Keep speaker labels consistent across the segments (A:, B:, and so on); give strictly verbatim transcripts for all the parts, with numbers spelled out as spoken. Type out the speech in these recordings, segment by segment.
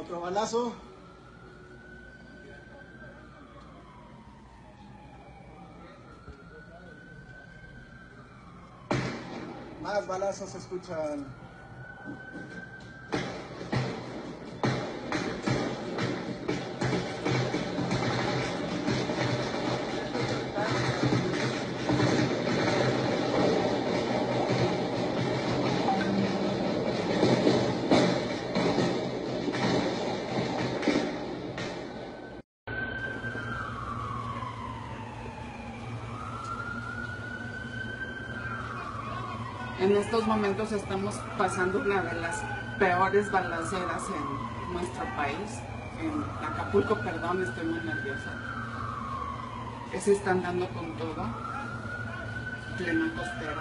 A: Otro balazo. Más balazos se escuchan.
B: En estos momentos estamos pasando una de las peores balaceras en nuestro país, en Acapulco, perdón, estoy muy nerviosa. Que se están dando con todo, plena costera.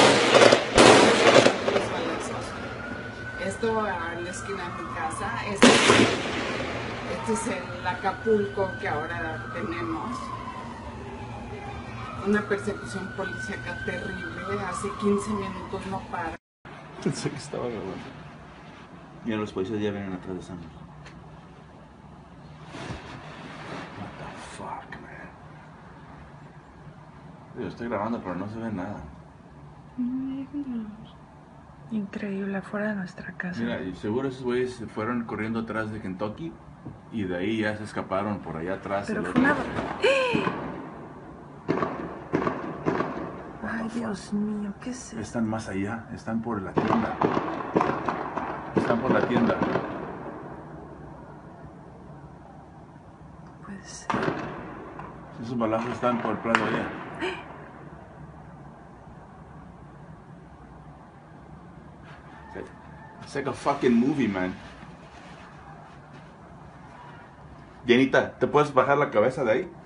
B: Los balazos. Esto a la esquina de mi casa, este, este es el Acapulco que ahora tenemos. Una persecución policíaca terrible, hace quince minutos no para.
C: Pensé que estaba grabando. Mira, los policías ya vienen atrás de Sandra. What the fuck, man. Yo estoy grabando, pero no se ve nada.
D: Increíble, afuera de nuestra casa.
C: Mira, y seguro esos güeyes se fueron corriendo atrás de Kentucky y de ahí ya se escaparon por allá atrás.
D: Pero
C: el
D: fue una...
C: otro.
D: Ay, Dios mío, ¿qué es esto?
C: Están más allá, están por la tienda. Están por la tienda.
D: No puede ser.
C: Esos balazos están por el prado allá. It's like a fucking movie, man. Jenita, ¿te puedes bajar la cabeza de ahí?